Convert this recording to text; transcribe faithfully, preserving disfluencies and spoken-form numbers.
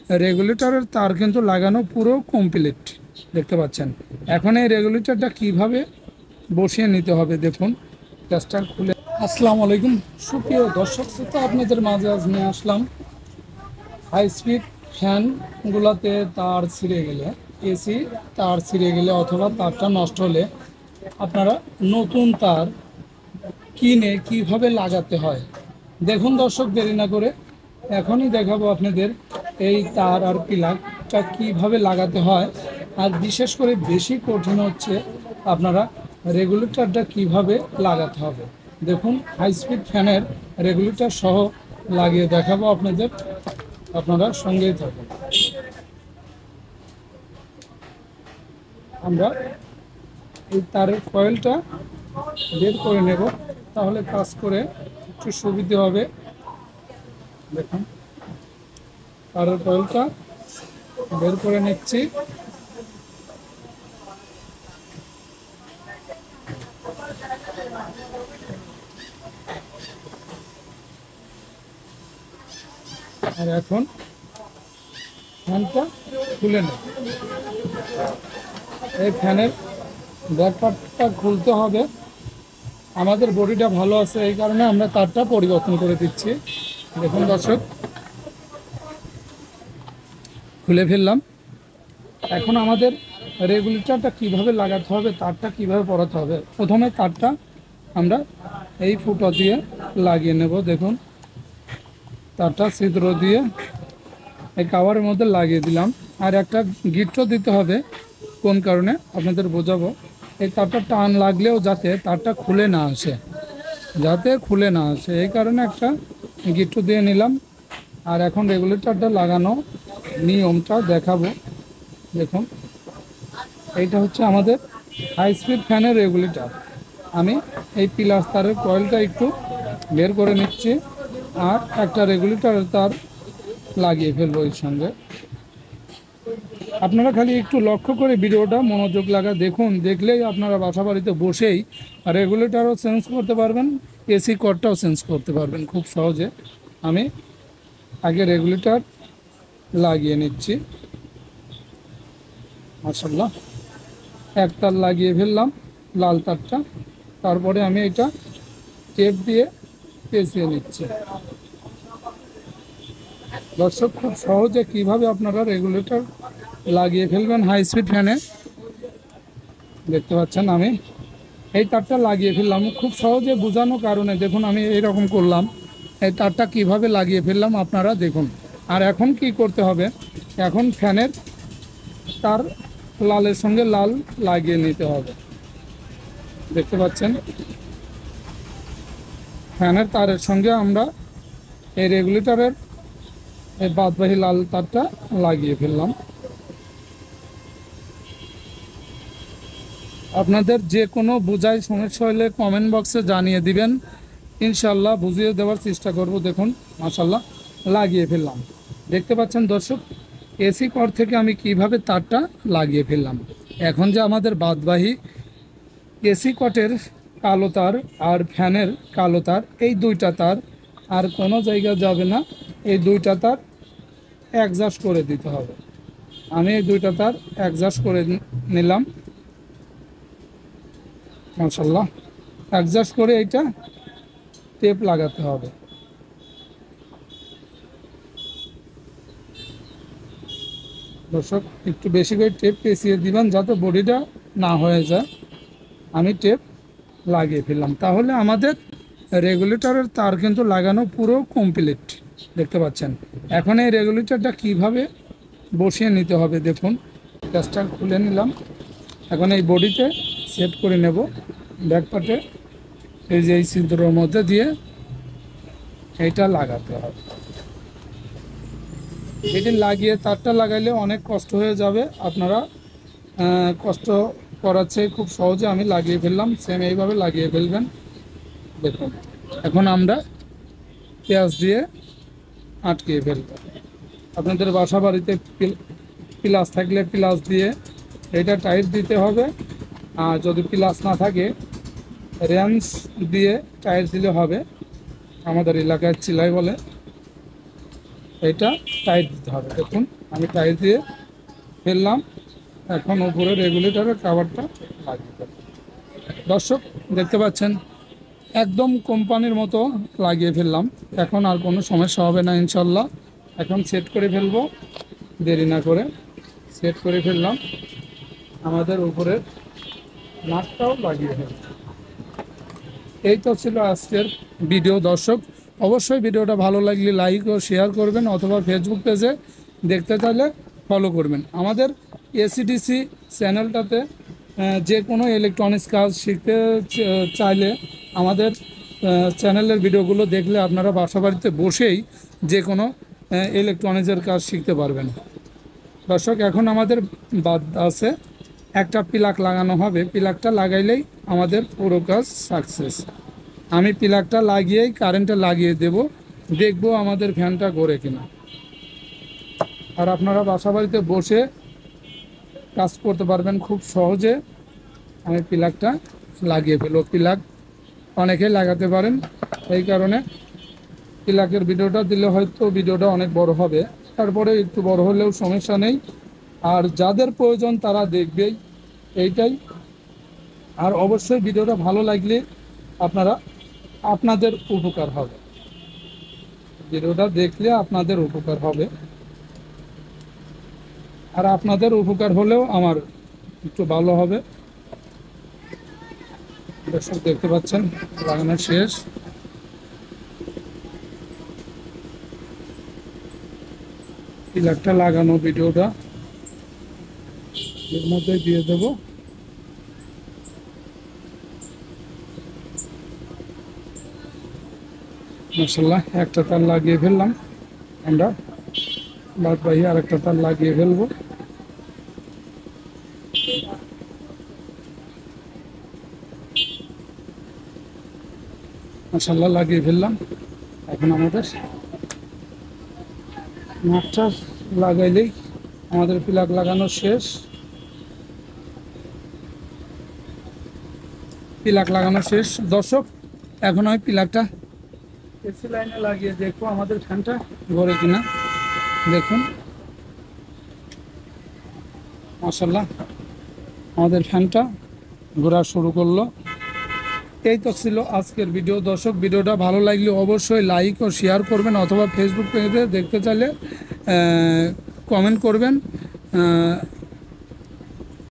রেগুলেটরের তার কিন্তু লাগানো পুরো কমপ্লিট, দেখতে পাচ্ছেন। এখন এই রেগুলেটরটা কিভাবে বসিয়ে নিতে হবে দেখুন। গ্যাসটা খুলে আসসালামু আলাইকুম সুপ্রিয় দর্শক শ্রোতা, আপনাদের মাঝে আজ নিয়ে আসলাম হাই স্পিড ফ্যানগুলোতে তার ছিঁড়ে গেলে, এসি তার ছিঁড়ে গেলে অথবা তারটা নষ্ট হলে আপনারা নতুন তার কিনে কিভাবে লাগাতে হয় দেখুন দর্শক। দেরি না করে এখনই দেখাবো আপনাদের এই তার আর প্লাগটা কিভাবে লাগাতে হয়। আর বিশেষ করে বেশি কঠিন হচ্ছে আপনারা রেগুলেটরটা কিভাবে লাগাতে হবে দেখুন। হাই স্পিড ফ্যানের রেগুলেটর সহ লাগিয়ে দেখাবো আপনাদের, আপনারা সঙ্গেই থাকুন। আমরা এই তারের কয়েলটা বের করে নেব, তাহলে কাজ করে একটু সুবিধে হবে। দেখুন তারের কয়েলটা বের করে নিচ্ছি। আর এখন ফ্যানটা খুলে নেব। এই ফ্যানের ব্যাকপার্টটা খুলতে হবে। আমাদের বডিটা ভালো আছে, এই কারণে আমরা তারটা পরিবর্তন করে দিচ্ছি। দেখুন দর্শক, খুলে ফেললাম। এখন আমাদের রেগুলেটরটা কিভাবে লাগাতে হবে, তারটা কিভাবে পরাতে হবে। প্রথমে তারটা আমরা এই ফুটো দিয়ে লাগিয়ে নেব। দেখুন তারটা ছিদ্র দিয়ে এই কাভারের মধ্যে লাগিয়ে দিলাম। আর একটা গিট্টো দিতে হবে, কোন কারণে আপনাদের বোঝাবো। এই তারটা টান লাগলেও যাতে তারটা খুলে না আসে, যাতে খুলে না আসে এই কারণে একটা গিট্টো দিয়ে নিলাম। আর এখন রেগুলেটরটা লাগানো নিয়মটা দেখাবো। দেখুন এইটা হচ্ছে আমাদের হাই স্পিড ফ্যানের রেগুলেটর। আমি এই প্লাস তারের কয়েলটা একটু বের করে নিচ্ছি আর একটা রেগুলেটরের তার লাগিয়ে ফেলবো এর সঙ্গে। আপনারা খালি একটু লক্ষ্য করে ভিডিওটা মনোযোগ লাগা দেখুন, দেখলেই আপনারা বাসা বাড়িতে বসেই রেগুলেটরও চেঞ্জ করতে পারবেন, এসি কর্ডটাও চেঞ্জ করতে পারবেন খুব সহজে। আমি আগে রেগুলেটর লাগিয়ে নিচ্ছি। মাশাআল্লাহ, এক তার লাগিয়ে ফেললাম, লাল তারটা। তারপরে আমি এটা টেপ দিয়ে পেঁচিয়ে নিচ্ছি। দর্শক, খুব সহজে কিভাবে আপনারা রেগুলেটর লাগিয়ে ফেলবেন হাই স্পিড ফ্যানে দেখতে পাচ্ছেন। আমি এই তারটা লাগিয়ে ফেললাম খুব সহজে বোঝানোর কারণে। দেখুন আমি এইরকম করলাম, এই তারটা কিভাবে লাগিয়ে ফেললাম আপনারা দেখুন। আর এখন কি করতে হবে, এখন ফ্যানের তার লালের সঙ্গে লাল লাগিয়ে নিতে হবে। দেখতে পাচ্ছেন ফ্যানের তারের সঙ্গে আমরা এই রেগুলেটরের এই বাদবাহী লাল তারটা লাগিয়ে ফেললাম। আপনাদের যে কোনো বোঝাই সমস্যা হলে কমেন্ট বক্সে জানিয়ে দিবেন, ইনশাল্লাহ বুঝিয়ে দেওয়ার চেষ্টা করব। দেখুন মাশাল্লাহ লাগিয়ে ফেললাম। দেখতে পাচ্ছেন দর্শক, এসি কর থেকে আমি কিভাবে তারটা লাগিয়ে ফেললাম। এখন যে আমাদের বাদবাহী এসি কটের কালো তার আর ফ্যানের কালো তার, এই দুইটা তার আর কোনো জায়গায় যাবে না। এই দুইটা তার অ্যাডজাস্ট করে দিতে হবে। আমি এই দুইটা তার অ্যাডজাস্ট করে নিলাম। মাশাআল্লাহ, অ্যাডজাস্ট করে এইটা টেপ লাগাতে হবে। দর্শক, একটু বেশি করে টেপ পেঁচিয়ে দিবেন যাতে বডিটা না হয়ে যায়। আমি টেপ লাগিয়ে ফেললাম, তাহলে আমাদের রেগুলেটরের তার কিন্তু লাগানো পুরো কমপ্লিট, দেখতে পাচ্ছেন। এখন এই রেগুলেটরটা কিভাবে বসিয়ে নিতে হবে দেখুন। গ্যাসটা খুলে নিলাম। এখন এই বডিতে সেট করে নেব ব্যাকপার্টে। এই যে এই ছিদ্রের মধ্যে দিয়ে এইটা লাগাতে হবে। এটি লাগিয়ে তারটা লাগাইলে অনেক কষ্ট হয়ে যাবে, আপনারা কষ্ট করাচ্ছে খুব সহজে আমি লাগিয়ে ফেললাম। সেম এইভাবে লাগিয়ে ফেলবেন। দেখুন এখন আমরা পেঁয়াজ দিয়ে আটকিয়ে ফেলব। আপনাদের বাসা বাড়িতে প্লাস থাকলে প্লাস দিয়ে এটা টাইট দিতে হবে, আর যদি প্লাস না থাকে রেঞ্জ দিয়ে টাইট দিলে হবে। আমাদের এলাকায় চিলাই বলে। এটা টাইট দিতে হবে। দেখুন আমি টাইট দিয়ে ফেললাম। এখন উপরে রেগুলেটরের কাভারটা লাগিয়ে দেব। দর্শক দেখতে পাচ্ছেন একদম কোম্পানির মতো লাগিয়ে ফেললাম। এখন আর কোনো সমস্যা হবে না ইনশাল্লাহ। এখন সেট করে ফেলবো, দেরি না করে সেট করে ফেললাম। আমাদের উপরের নাটটাও লাগিয়ে ফেলব। এই তো ছিল আজকের ভিডিও। দর্শক অবশ্যই ভিডিওটা ভালো লাগলে লাইক ও শেয়ার করবেন, অথবা ফেসবুক পেজে দেখতে চাইলে ফলো করবেন। আমাদের এসিডিসি চ্যানেলটাতে যে কোনো ইলেকট্রনিক্স কাজ শিখতে চাইলে আমাদের চ্যানেলের ভিডিওগুলো দেখলে আপনারা বাসা বাড়িতে বসেই যে কোনো ইলেকট্রনিক্সের কাজ শিখতে পারবেন। দর্শক এখন আমাদের বাদ আছে একটা প্লাগ লাগানো হবে। প্লাগটা লাগাইলেই আমাদের পুরো কাজ সাকসেস। আমি প্লাগটা লাগিয়েই কারেন্টটা লাগিয়ে দেব, দেখবো আমাদের ফ্যানটা ঘোরে কিনা। আর আপনারা বাসা বাড়িতে বসে কাজ করতে পারবেন খুব সহজে। আমি প্লাগটা লাগিয়ে ফেলব। প্লাগ অনেকেই লাগাতে পারেন, এই কারণে প্লাগের ভিডিওটা দিলে হয়তো ভিডিওটা অনেক বড় হবে, তারপরে একটু বড় হলেও সমস্যা নেই। আর যাদের প্রয়োজন তারা দেখবেই, এইটাই। আর অবশ্যই ভিডিওটা ভালো লাগলে আপনারা আপনাদের উপকার হবে, ভিডিওটা দেখলে আপনাদের উপকার হবে। আর আপনাদের উপকার হলেও আমার একটু ভালো হবে। দর্শক দেখতে পাচ্ছেন লাগানো শেষ। প্লাগটা লাগানো ভিডিওটা এর মধ্যে দিয়ে দেব। মাশাআল্লাহ একটা তার লাগিয়ে ফেললাম। আমরা বাদ বাকি আর একটা তার লাগিয়ে ফেলবো। মাশাআল্লাহ লাগিয়ে ফেললাম। এখন আমাদের নাটটা লাগাইলেই আমাদের প্লাগ লাগানো শেষ। প্লাগ লাগানো শেষ দর্শক। এখন আমি প্লাগটা এসি লাইনে লাগিয়ে দেখবো আমাদের ফ্যানটা ঘোরে কিনা। দেখুন মাশাআল্লাহ আমাদের ফ্যানটা ঘোরা শুরু করলো। এই তো ছিল আজকের ভিডিও। দর্শক ভিডিওটা ভালো লাগলে অবশ্যই লাইক ও শেয়ার করবেন, অথবা ফেসবুক পেজে দেখতে চাইলে কমেন্ট করবেন।